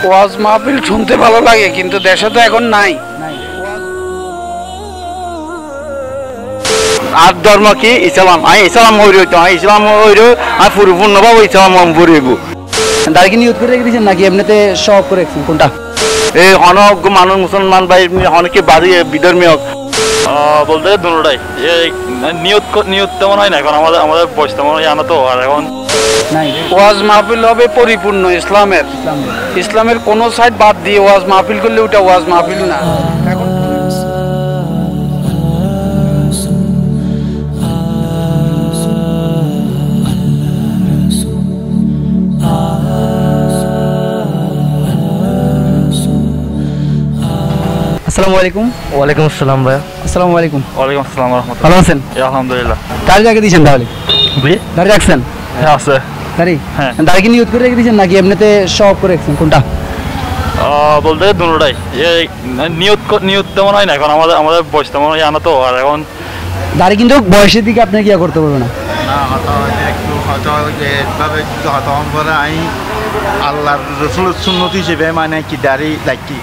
ওয়াজ মাহফিল শুনতে ভালো লাগে, কিন্তু দেশে তো এখন নাই। আর ধর্ম কি ইসলাম, আমি ইসলাম হইর হইতো, আমি ইসলাম হইর আর পরিপূর্ণভাবে ইসলাম হইব। দাঁড়িয়ে নিয়ত করে রেখে দিয়েছেন নাকি এমনিতে শখ করে রেখেছেন, কোনটা? এই অনেক মানুষ মুসলমান ভাই অনেকে বাড়ি বিধর্মীয় বলতে দুটাই নিয়ত তেমন হয় না এখন, আমাদের বয়স তেমন আনা তো। আর এখন ওয়াজ মাহফিল হবে পরিপূর্ণ ইসলামের কোন সাইড বাদ দিয়ে ওয়াজ মাহফিল করলে ওটা ওয়াজ মাহফিল না। এখন আসসালামু আলাইকুম। ওয়ালাইকুম আসসালাম ভাই। আসসালামু আলাইকুম। ওয়ালাইকুম আসসালাম রাহমাতুল্লাহ। ভালো আছেন? আলহামদুলিল্লাহ। দাঁড়িয়ে রেখে দিয়েছেন তাহলে? দাঁড়িয়ে রাখছেন? হ্যাঁ আছে। দাঁড়িয়ে নিয়ত করে রেখে দিয়েছেন নাকি এমনিতে শখ করে রেখেছেন, কোনটা? বলতে দুটাই নিয়ত তেমন হয় না এখন, আমাদের বয়স তেমন আনা তো। আর এখন দাঁড়িয়ে কিন্তু বয়সের দিকে আপনি কি করতে পারবেন না? আল্লাহ রসুলের সুন্নত হিসেবে মানে কি দাড়ি লাইকি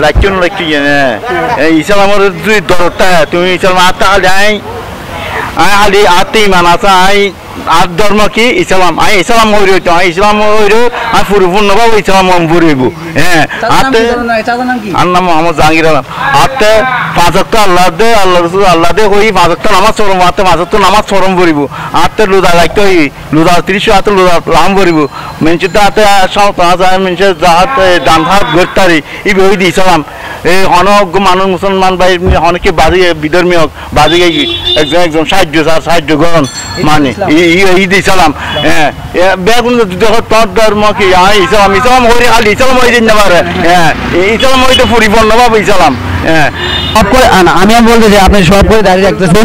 ইসলামের দুই দরটা তুমি ইসলাম আত্মা যাই আলি আত্মি মানাসা আই আর ধর্ম কি ইসলাম, আমি ইসলাম হইর হইতো, আমি ইসলাম হইর আর পরিপূর্ণভাবে ইসলাম হইব। হ্যাঁ আর নাম মোহাম্মদ জাহাঙ্গীর আলম। হাতে 5 ওয়াক্ত আল্লাহ দে, আল্লাহ রসুল আল্লাহ দে হই 5 ওয়াক্ত নামাজ চরম, হাতে 5 ওয়াক্ত নামাজ চরম করিব। হাতে লোদা লাগতে হই লোদা 30 হাতে লোদা লাম করিব। মেনচিতে হাতে মেনচের হাতে ডান হাত গড়তারি এই বই দি ইসলাম। এই অনেক মানুষ মুসলমান ভাই অনেকে বাড়ি বিধর্মীয় বাড়ি একজন সাহায্য গ্রহণ মানে ঈদ ইসলাম। হ্যাঁ বেগুন দেখো তোর ধর্ম কি ইসলাম হইরে খালি ইসলাম হয়ে দিন না পারে। হ্যাঁ ইসলাম হইতে পরিপূর্ণভাবে ইসলাম। হ্যাঁ আমি বলতে যে আপনি সব করে দাঁড়িয়ে রাখতেছেন,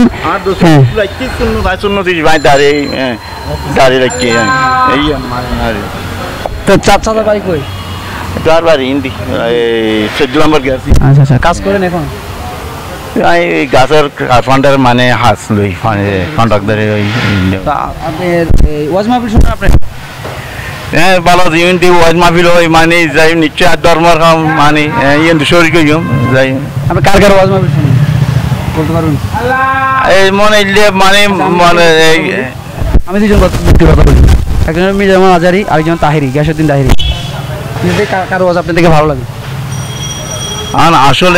ভাই দাঁড়িয়ে রাখছি এই তো চাচা বাড়ি কই? তার বাড়ি হিন্দি 14 নম্বর গ্যাস। আচ্ছা আচ্ছা, কাজ করেন এখন? এই গাছের ফান্ডার মানে হাস লই কন্ট্রাক্টরে ওই আপনি ওয়াজ মাহফিল শুনেন আপনি? হ্যাঁ ভালো ইউনিটি ওয়াজ মাহফিল হয় মানে যাই নিশ্চয় আর ধর্মের কাম মানে ইয়েন শরীর যাই। আপনি কার কার ওয়াজ মাহফিল শুনেন বলতে পারবেন? এই মনে মানে মানে আমি দুজন কথা বলি, একজন মিজানুর আজারি, আরেকজন তাহিরি গ্যাসউদ্দিন তাহিরি। কার ওয়াজ আপনার থেকে ভালো লাগে? আসলে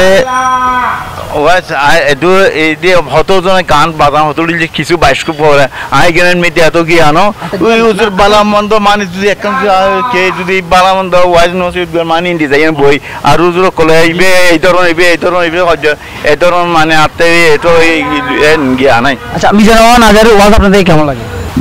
হতজনে গান বাজান হতলি যে কিছু বাইস্কোপ করে আই গেলেন মেয়েতে এত কি আনো ওই উজুর বালামন্দ মানে যদি এখন কে যদি বালামন্দ ওয়াইজ নসিব মানে ইন্দি যাই বই আর উজুর কলে আইবে এই ধরনের এই ধরনের মানে আতে এটো গিয়া নাই। আচ্ছা মিজানুর আজারি ওয়াজ আপনাদের কেমন লাগে?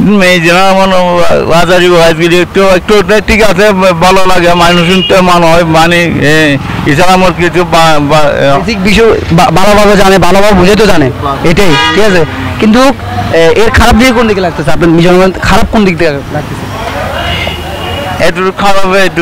একটু ঠিক আছে, ভালো লাগে মানুষ শুনতে মনে হয় মানে ইসলামের কিছু বিষয় ভালোভাবে জানে, ভালোভাবে বুঝে তো জানে, এটাই ঠিক আছে। কিন্তু এর খারাপ দিকে কোন দিকে লাগতেছে আপনার? মিজানুর খারাপ কোন দিক থেকে লাগতেছে? একটু খারাপ একটু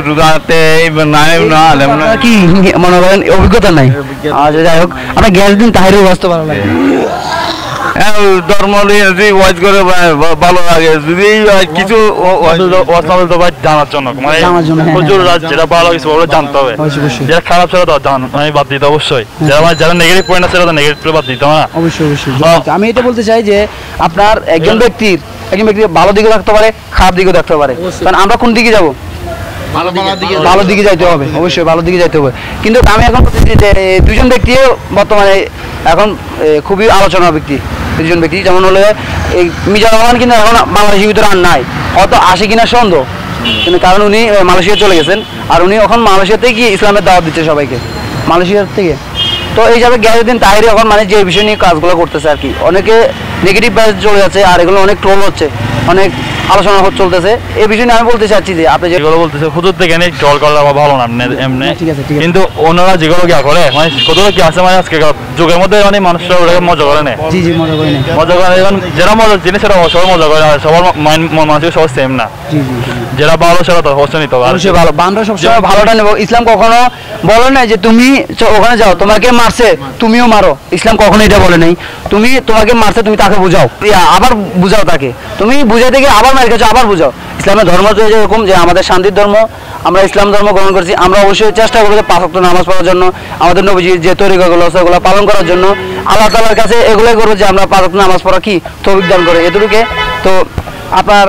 কি মনে করেন অভিজ্ঞতা নাই? আচ্ছা যাই হোক, আপনার গ্যাসউদ্দিন তাহিরের ওয়াজ তো ভালো লাগে? ধর্ম ওয়াজ করে ভালো লাগে যদি কিছু জানার জন্য মানে যেটা ভালো কিছু জানতে হবে, যেটা খারাপ সেটা তো আমি বাদ দিতে অবশ্যই, যারা নেগেটিভ পয়েন্ট আছে সেটা নেগেটিভ বাদ দিতে হবে না অবশ্যই। আমি এটা বলতে চাই যে আপনার একজন ব্যক্তির ভালো দিকে থাকতে পারে, খারাপ দিকেও থাকতে পারে, কারণ আমরা কোন দিকে যাবো? ভালো দিকে যাইতে হবে, অবশ্যই ভালো দিকে যাইতে হবে। কিন্তু আমি এখন বলতেছি যে দুজন ব্যক্তি বর্তমানে এখন খুবই আলোচনার ব্যক্তি, দুজন ব্যক্তি যেমন হলে এই মিজানুর রহমান কিন্তু এখন বাংলাদেশের ভিতরে আর নাই, অত আসে কিনা সন্দেহ, কিন্তু কারণ উনি মালয়েশিয়া চলে গেছেন আর উনি এখন মালয়েশিয়া থেকে গিয়ে ইসলামের দাওয়াত দিচ্ছে সবাইকে মালয়েশিয়ার থেকে। তো এই হিসাবে গ্যাসউদ্দিন তাহিরি এখন মানে যে বিষয় নিয়ে কাজগুলো করতেছে আর কি, অনেকে নেগেটিভ ভাইব চলে যাচ্ছে আর এগুলো অনেক ট্রোল হচ্ছে, অনেক আলোচনা চলতেছে। এই বিষয় নিয়ে আমি বলতে চাচ্ছি যে আপনি যেগুলো বলতেছে হুজুর থেকে ট্রল করা ভালো না এমনি, কিন্তু অন্যরা যেগুলো কি করে মানে কতগুলো কি আছে মানে আজকে যুগের মধ্যে মানে মানুষরা ওটাকে মজা করে নেয়। জি মজা করে নেয়, মজা করে এখন যারা মজা জিনিস সেটা সবাই মজা করে, সবার মানুষের সবার সেম না। যারা ভালো সেটা তো অবশ্যই নিতে হবে, ভালো আমরা সবসময় ভালোটা নেবো। ইসলাম কখনো বলে নাই যে তুমি ওখানে যাও তোমাকে মারছে তুমিও মারো, ইসলাম কখনো এটা বলে নাই। তুমি তোমাকে মারছে তুমি তাকে বুঝাও, আবার বুঝাও তাকে, তুমি বুঝাইতে গিয়ে আবার মার খেয়েছো আবার বুঝাও, ইসলামের ধর্ম তো এরকম যে আমাদের শান্তির ধর্ম, আমরা ইসলাম ধর্ম গ্রহণ করছি, আমরা অবশ্যই চেষ্টা করবো 5 ওয়াক্ত নামাজ পড়ার জন্য, আমাদের নবীজির যে তরিকাগুলো আছে ওগুলো পালন করার জন্য। আল্লাহ তাআলার কাছে এগুলোই করবো যে আমরা 5 ওয়াক্ত নামাজ পড়া কি তৌফিক দান করে এতটুকু। তো আপনার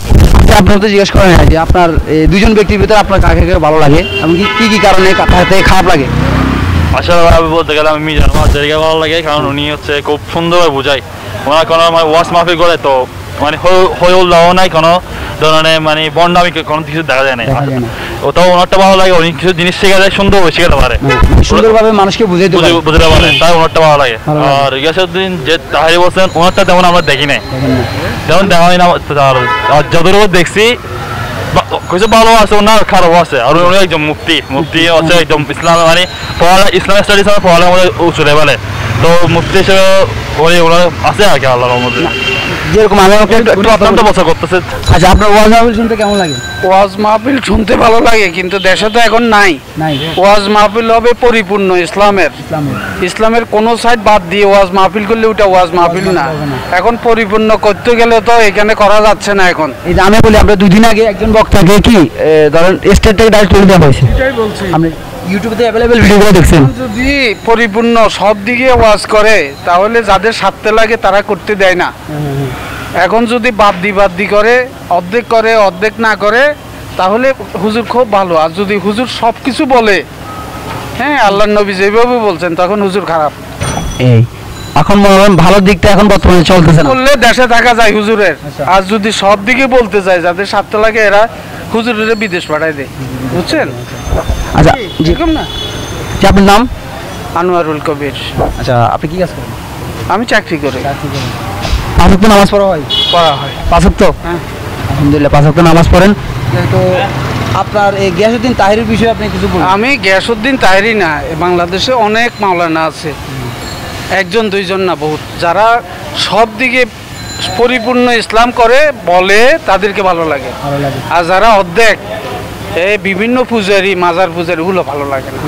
তো জিজ্ঞেস করেন না যে আপনার দুজন ব্যক্তির ভিতরে আপনার কাকে ভালো লাগে এবং কি কারণে তাতে খারাপ লাগে? আসলে আমি বলতে গেলে আমি মিজান মাঝারিকে ভালো লাগে, কারণ উনি হচ্ছে খুব সুন্দরভাবে বোঝায়। ওনার কোনো মানে ওয়াশ মাহফিল করে তো মানে হইউল্লাহ নাই, কোনো ধরনের মানে বন্ডামি কোনো কিছু দেখা যায় না। ওটাও ওনারটা ভালো লাগে, উনি কিছু জিনিস শেখা যায়, সুন্দরভাবে শেখাতে পারে, সুন্দরভাবে মানুষকে বুঝাতে পারে, তাই ওনারটা ভালো লাগে। আর গিয়াসউদ্দিন যে তাহিরি বলছেন ওনারটা তেমন আমরা দেখি নাই, তেমন দেখা হয় না। আর যতটুকু দেখছি কিছু ভালো আছে, ওনার খারাপ আছে। আর উনি একজন মুফতি আছে, একদম ইসলাম মানে ইসলামিক স্টাডিজ পড়ালের মধ্যে উঁচু লেভেলে, তো মুফতি হিসেবে আছে আর কি আল্লাহর মধ্যে। যেরকম আমি একটু অত্যন্ত বছর করতেছে। আচ্ছা, আপনার ওয়াজ মাহফিল শুনতে কেমন লাগে? ওয়াজ মাহফিল শুনতে ভালো লাগে, কিন্তু দেশে তো এখন নাই। ওয়াজ মাহফিল হবে পরিপূর্ণ ইসলামের কোন সাইড বাদ দিয়ে ওয়াজ মাহফিল করলে ওটা ওয়াজ মাহফিল না। এখন পরিপূর্ণ করতে গেলে তো এখানে করা যাচ্ছে না। এখন এই যে আমি বলি, আমরা 2 দিন আগে একজন বক্তাকে কি ধরেন স্টেট থেকে ডাইরেক্ট তুলে দেওয়া হয়েছে, এটাই বলছি। আপনি ইউটিউবে তো অ্যাভেলেবল ভিডিওগুলো দেখছেন। যদি পরিপূর্ণ সব দিকে ওয়াজ করে তাহলে যাদের স্বার্থে লাগে তারা করতে দেয় না। এখন যদি বাদ দি করে, অর্ধেক না করে, তাহলে হুজুর খুব ভালো। আর যদি হুজুর সব কিছু বলে, হ্যাঁ আল্লাহর নবী যেভাবে বলছেন, তখন হুজুর খারাপ। এই এখন মনে হয় ভালো দিকটা এখন বর্তমানে চলতেছে না, বললে দেশে থাকা যায় হুজুরের। আর যদি সব দিকে বলতে যায়, যাদের স্বার্থে লাগে, এরা হুজুরের বিদেশ পাঠায় দেয়, বুঝছেন? আচ্ছা, যেরকম না। আপনার নাম? আনোয়ারুল কবির। আচ্ছা, আপনি কি কাজ করেন? আমি চাকরি করি। 5 ওয়াক্ত নামাজ পড়া হয়? 5 ওয়াক্ত? হ্যাঁ, আলহামদুলিল্লাহ 5 ওয়াক্ত নামাজ পড়েন। তো আপনার এই গিয়াসউদ্দিন তাহিরির বিষয়ে আপনি কিছু বলুন। আমি গিয়াসউদ্দিন তাহিরি না, বাংলাদেশে অনেক মাওলানা আছে, 1 2 না, বহুত, যারা সব দিকে পরিপূর্ণ ইসলাম করে বলে, তাদেরকে ভালো লাগে। আর যারা অর্ধেক বিভিন্ন পূজারি, মাজার পূজারি, ওগুলো ভালো লাগে না।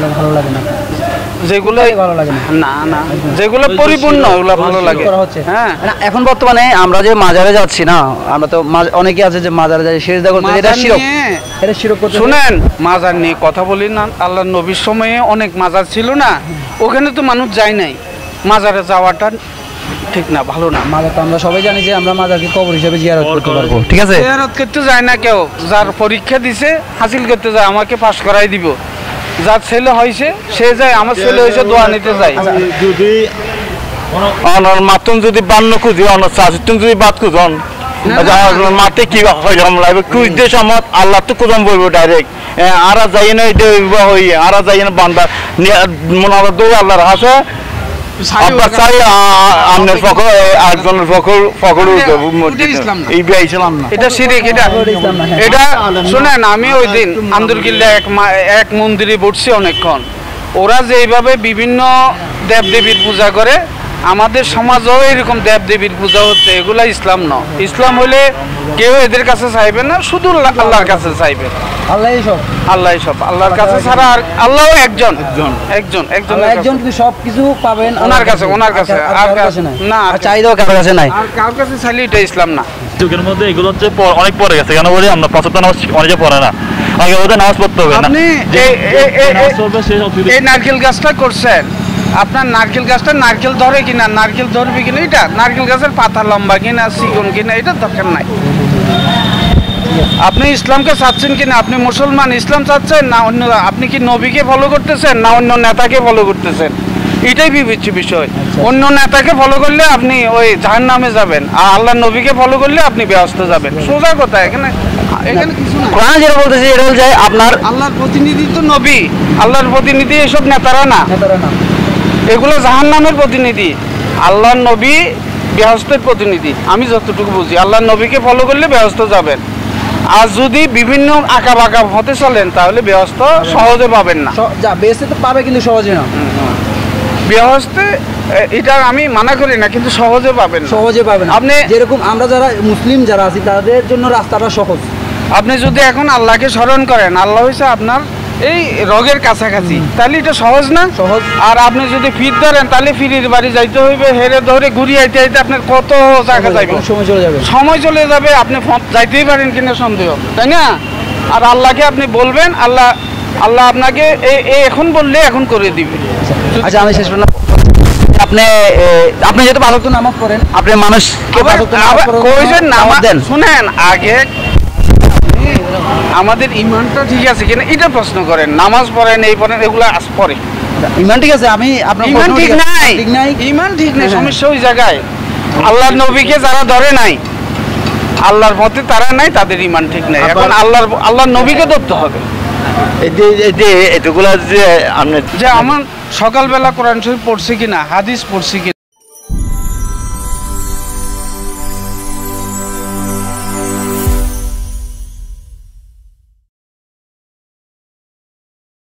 যেগুলো ভালো লাগে না, যেগুলো পরিপূর্ণ ওগুলো ভালো লাগে। হ্যাঁ, এখন বর্তমানে আমরা যে মাজারে যাচ্ছি না, আমরা তো অনেকে আছে যে মাজারে যায় সেজদা করতে, এটা শিরক করতে। শুনেন, মাজার নিয়ে কথা বলি না। আল্লাহর নবীর সময়ে অনেক মাজার ছিল না, ওখানে তো মানুষ যায় নাই। মাজারে যাওয়াটা ঠিক না, ভালো না। মাজার তো আমরা সবাই জানি যে আমরা মাজারকে কবর হিসেবে জিয়ারত করতে পারবো, ঠিক আছে? জিয়ারত করতে যায় না কেউ, যার পরীক্ষা দিছে হাসিল করতে যায়, আমাকে পাস করাই দিব। যার ছেলে হয়েছে সে যায়, আমার ছেলে হয়েছে দোয়া নিতে যায়। যদি অনর মাতুন যদি বান্ন খুঁজি, অনর চাষিতুন যদি বাদ খুঁজন মাঠে কি হয় লাগবে খুঁজতে সময় আল্লাহ তো কোথাও বলবো ডাইরেক্ট। আর যাই না এটা হই, আর যাই না বান্দা মনে দৌড় আল্লাহর হাসে চাই আপনার ফখর একজনের ফখর এই বিয়াইছিলাম না, এটা শিরিক। এটা শুনেন, আমি ওই দিন আন্দরকিল্লা এক মন্দিরে বসছি অনেকক্ষণ। ওরা যেভাবে বিভিন্ন দেবদেবীর পূজা করে, আমাদের সমাজেও এরকম দেবদেবীর পূজা হচ্ছে, এগুলা ইসলাম নয়। ইসলাম হলে কেউ এদের কাছে চাইবে না, শুধু আল্লাহর কাছে চাইবে। আল্লাহই সব, আল্লাহর কাছে ছাড়া আর আল্লাহও একজন, কিন্তু সবকিছু পাবেন ওনার কাছে, আর না, চাইলেও কারোর কাছে নাই। আর কারোর কাছে চাইলে এটা ইসলাম না। যুগের মধ্যে এগুলো হচ্ছে অনেক পরে গেছে, কেন বলি আমরা 5 ওয়াক্ত নামাজ অনেকে পড়ে না, আগে ওদের নামাজ পড়তে হবে না। আপনি এই নারকেল গাছটা করছেন, আপনার নারকেল গাছটা নারকেল ধরে কিনা, নারকেল ধরবে কিনা, এটা নারকেল গাছের পাতা লম্বা কিনা, চিকন কিনা, এটা দরকার নাই। আপনি ইসলামকে চাচ্ছেন কিনা, আপনি মুসলমান ইসলাম চাচ্ছেন না অন্য, আপনি কি নবীকে ফলো করতেছেন না অন্য নেতাকে ফলো করতেছেন, এটাই বিবেচ্য বিষয়। অন্য নেতাকে ফলো করলে আপনি ওই জাহান্নামে যাবেন, আর আল্লাহর নবীকে ফলো করলে আপনি বেহেশতে যাবেন, সোজা কথা। এখানে কিছু না। কোরআন যেটা বলতেছে এটা হল যে আপনার আল্লাহর প্রতিনিধি তো নবী, আল্লাহর প্রতিনিধি এসব নেতারা না, এগুলো জাহান্নামের প্রতিনিধি। আল্লাহর নবী বেহেশতের প্রতিনিধি, আমি যতটুকু বুঝি। আল্লাহর নবীকে ফলো করলে বেহেশতে যাবেন, আর যদি বিভিন্ন আঁকা বাঁকা হতে চলেন তাহলে বেহেশত সহজে পাবেন না। বেহেশতে তো পাবে, কিন্তু সহজে না। বেহেশতে এটা আমি মানা করি না, কিন্তু সহজে পাবেন, আপনি যেরকম আমরা যারা মুসলিম যারা আছি তাদের জন্য রাস্তাটা সহজ। আপনি যদি এখন আল্লাহকে স্মরণ করেন, আল্লাহ হয়েছে আপনার এই রগের কাছাকাছি, তাহলে এটা সহজ না? সহজ। আর আপনি যদি ফির ধরেন তাহলে ফিরির বাড়ি যাইতে হইবে, হেরে ধরে ঘুরিয়ে আইতে আইতে আপনার কত জায়গা যাইবে, অনেক সময় চলে যাবে। সময় চলে যাবে, আপনি যাইতেই পারেন কিনা সন্দেহ, তাই না? আর আল্লাহকে আপনি বলবেন, আল্লাহ আল্লাহ আপনাকে এখন বললে এখন করে দিবে। আচ্ছা আমি শেষ করলাম, আপনি আপনি যেহেতু পাঁচ ওয়াক্ত নামাজ পড়েন, আপনি মানুষকে পাঁচ ওয়াক্ত নামাজ পড়ার কইছেন দাওয়াত দেন। শুনেন, আগে আমাদের ইমানটা ঠিক আছে কিনা এটা প্রশ্ন করেন। নামাজ পড়েন, এই পড়েন, এগুলো পরে ইমান ঠিক আছে, আমি আপনার ইমান প্রশ্ন ঠিক নাই, ঠিক নাই। ইমান ঠিক নাই, হ্যাঁ। সমস্যা ওই জায়গায়। আল্লাহর নবীকে যারা ধরে নাই, আল্লাহর মতে তারা নাই, তাদের ইমান ঠিক নাই। এখন আল্লাহর নবীকে ধরতে হবে। এটুকুলা যে আপনি যে আমার সকালবেলা কোরআন শরীফ পড়ছি কিনা, হাদিস পড়ছি কিনা,